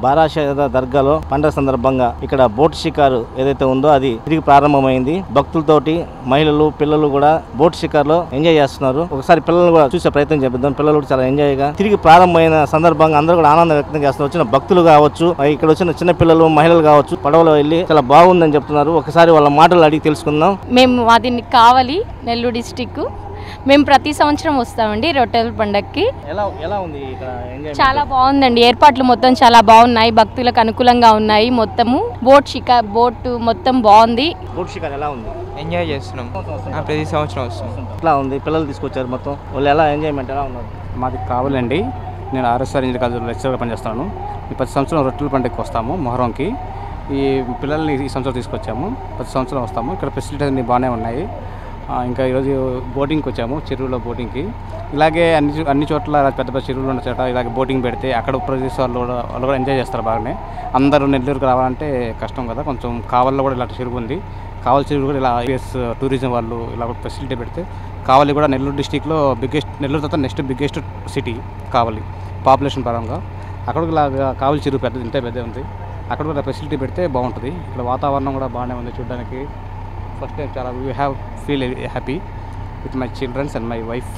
బారాషాద దర్గాలో పండుగ సందర్భంగా ఇక్కడ బోట్ షికారు ఏదైతే ఉందో అది తిరిగి ప్రారంభమైంది. భక్తులతోటి మహిళలు పిల్లలు కూడా బోట్ షికారులో ఎంజాయ్ చేస్తున్నారు. ఒకసారి పిల్లలు కూడా చూసే ప్రయత్నం చేద్దాం. పిల్లలు కూడా చాలా ఎంజాయ్ గా తిరిగి ప్రారంభమైన సందర్భంగా అందరూ కూడా ఆనందం వ్యక్తం చేస్తున్నారు. వచ్చిన భక్తులు కావచ్చు, ఇక్కడ వచ్చిన చిన్న పిల్లలు మహిళలు కావచ్చు, పడవలో వెళ్ళి చాలా బాగుందని చెప్తున్నారు. ఒకసారి వాళ్ళ మాటలు అడిగి తెలుసుకుందాం. మేము అది కావాలి నెల్లూరు డిస్టిక్. మేము ప్రతి సంవత్సరం వస్తామండి రొట్టెల పండగకి. ఎలా ఉంది ఇక్కడ? చాలా బాగుందండి. ఏర్పాట్లు మొత్తం చాలా బాగున్నాయి, భక్తులకు అనుకూలంగా ఉన్నాయి. మొత్తము బోట్ మొత్తం బాగుంది. బోట్ షికార్ ఎలా ఉంది? ఎంజాయ్ చేస్తున్నాం. ప్రతి సంవత్సరం వస్తాం. ఎట్లా ఉంది? పిల్లలు తీసుకొచ్చారు మొత్తం, వాళ్ళు ఎలా ఎంజాయ్మెంట్ ఎలా ఉన్నారు? మాది కావాలండి. నేను ఆర్ఎస్ఆర్ ఇంజనీర్ కాలేజీలో లెక్చరర్గా పనిచేస్తాను. ఈ ప్రతి సంవత్సరం రొట్టెల పండుగకి వస్తాము మొహరంకి. ఈ పిల్లల్ని ఈ సంవత్సరం తీసుకొచ్చాము. ప్రతి సంవత్సరం వస్తాము. ఇక్కడ ఫెసిలిటీస్ అన్నీ బాగానే ఉన్నాయి. ఇంకా ఈరోజు బోటింగ్కి వచ్చాము, చెరువులో బోటింగ్కి. ఇలాగే అన్ని చోట్ల పెద్ద పెద్ద చెరువులు ఉన్న చోట ఇలాగే బోటింగ్ పెడితే అక్కడ ప్రదేశ వాళ్ళు కూడా ఎంజాయ్ చేస్తారు బాగానే. అందరూ నెల్లూరుకి రావాలంటే కష్టం కదా, కొంచెం కావలిలో కూడా ఇలాంటి చెరువు ఉంది. కావలి చెరువు కూడా ఇలా టూరిజం వాళ్ళు ఇలా ఫెసిలిటీ పెడితే కావలి కూడా నెల్లూరు డిస్టిక్లో నెల్లూరు తర్వాత next biggest city Kavali population పరంగా. అక్కడ ఇలా కావలి చెరువు పెద్దది, ఇంతే పెద్ద ఉంది. అక్కడ కూడా ఫెసిలిటీ పెడితే బాగుంటుంది. ఇక్కడ వాతావరణం కూడా బాగానే ఉంది చూడడానికి. ఫస్ట్ టైం చాలా feel happy with my childrens and my wife.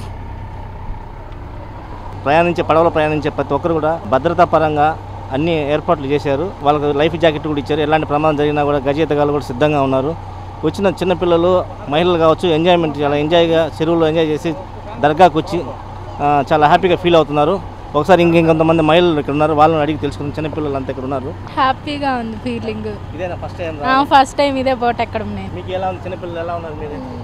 పడవలో ప్రయాణించే ప్రతి ఒక్కరు కూడా భద్రతా పరంగా అన్ని ఏర్పాట్లు చేశారు. వాళ్ళకి లైఫ్ జాకెట్ కూడా ఇచ్చారు. ఎలాంటి ప్రమాదం జరిగినా కూడా గజేతగాళ్ళు కూడా సిద్ధంగా ఉన్నారు. వచ్చిన చిన్నపిల్లలు మహిళలు కావచ్చు ఎంజాయ్మెంట్ చాలా ఎంజాయ్గా చెరువులో ఎంజాయ్ చేసి దర్గాకు వచ్చి చాలా హ్యాపీగా ఫీల్ అవుతున్నారు. ఒకసారి ఇంకొంతమంది మహిళలు ఇక్కడ ఉన్నారు, వాళ్ళని అడిగి తెలుసుకుని చిన్నపిల్లలు అంతా ఇక్కడ ఉన్నారు. హ్యాపీగా ఉంది ఫీలింగ్. ఇదేనా ఫస్ట్ టైం? ఫస్ట్ టైం ఇదే బోట్ ఎక్కడం. మీకు ఎలా ఉంది? చిన్నపిల్లలు ఎలా ఉన్నారు?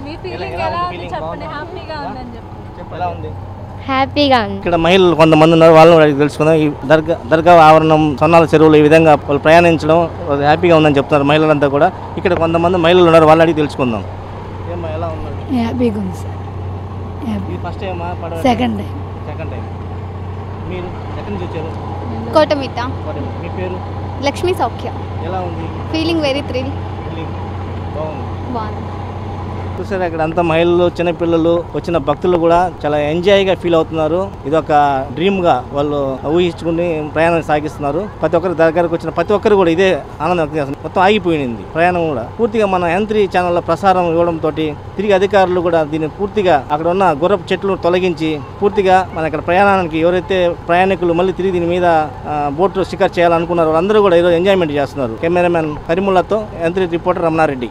ఎలా ఉంది? హ్యాపీగా ఉంది. ఇక్కడ మహిళలు కొంతమంది ఉన్నారు, వాళ్ళని అడిగి తెలుసుకుందాం. ఈ దర్గా ఆవరణం సొన్నాల చెరువులు ఈ విధంగా వాళ్ళు ప్రయాణించడం హ్యాపీగా ఉందని చెప్తున్నారు మహిళలంతా కూడా. ఇక్కడ కొంతమంది మహిళలు ఉన్నారు, వాళ్ళని అడిగి తెలుసుకుందాం. ఏమా ఎలా ఉన్నారు? హ్యాపీగా ఉంది సార్. ఇది ఫస్ట్ టైమా? Second time. Second time. మీరు ఎక్కడి నుంచి వచ్చారు? కోటమిట్ట. మీ పేరు? లక్ష్మీ సౌఖ్య. ఎలా ఉంది? Feeling very thrill. బాగుంది. చూసారు ఇక్కడ అంతా మహిళలు చిన్నపిల్లలు వచ్చిన భక్తులు కూడా చాలా ఎంజాయ్గా ఫీల్ అవుతున్నారు. ఇది ఒక డ్రీమ్గా వాళ్ళు ఊహించుకుని ప్రయాణం సాగిస్తున్నారు. ప్రతి ఒక్కరి దగ్గరకు వచ్చిన ప్రతి ఒక్కరు కూడా ఇదే ఆనందం వ్యక్తం చేస్తున్నారు. మొత్తం ఆగిపోయింది ప్రయాణం కూడా. పూర్తిగా మన M3 ఛానల్లో ప్రసారం ఇవ్వడంతో తిరిగి అధికారులు కూడా దీన్ని పూర్తిగా అక్కడ ఉన్న గుర్రపు చెట్లు తొలగించి పూర్తిగా మన ఇక్కడ ప్రయాణానికి ఎవరైతే ప్రయాణికులు మళ్ళీ తిరిగి దీని మీద బోట్ షికార్ చేయాలనుకున్నారు వాళ్ళందరూ కూడా ఈరోజు ఎంజాయ్మెంట్ చేస్తున్నారు. కెమెరామెన్ కరీముల్లాతో M3 reporter Ramana Reddy.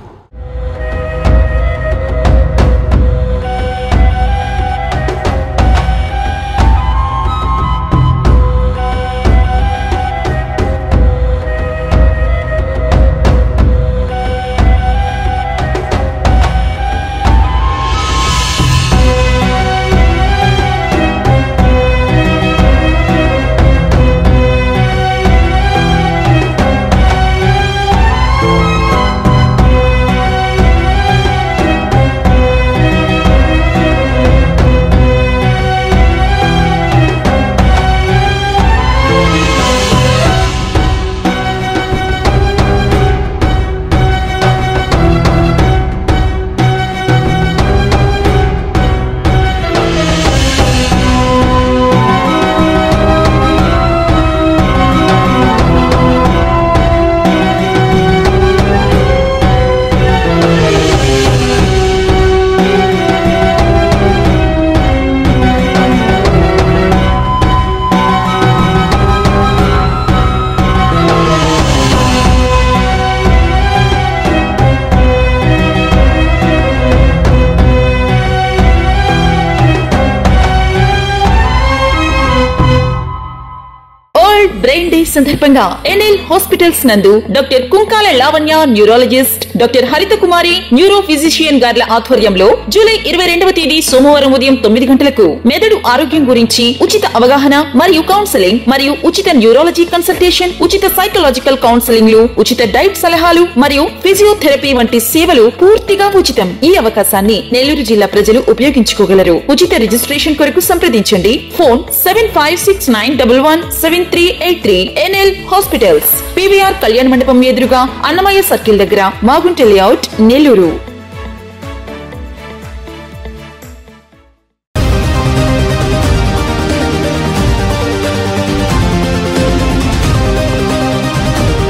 Brain day సందర్భంగా ఎన్ఎల్ హాస్పిటల్స్ నందు doctor Kunkala Lavanya neurologist, doctor Haritha Kumari neuro physician గార్ల ఆధ్వర్యంలో జూలై 22వ తేదీ సోమవారం ఉదయం 9 గంటలకు మెదడు ఆరోగ్యం గురించి ఉచిత అవగాహన మరియు కౌన్సెలింగ్ మరియు ఉచిత న్యూరాలజీ కన్సల్టేషన్, ఉచిత సైకలాజికల్ కౌన్సెలింగ్ లు, ఉచిత డైట్ సలహాలు మరియు ఫిజియోథెరపీ వంటి సేవలు పూర్తిగా ఉచితం. ఈ అవకాశాన్ని నెల్లూరు జిల్లా ప్రజలు ఉపయోగించుకోగలరు. ఉచిత రిజిస్ట్రేషన్ కొరకు సంప్రదించండి. ఫోన్ 7569117383. ఎన్ఎల్ హాస్పిటల్స్, PVR కళ్యాణ మండపం ఎదురుగా అన్నమయ్య సర్కిల్ దగ్గర, మాగుంట లేఅవుట్, నెల్లూరు.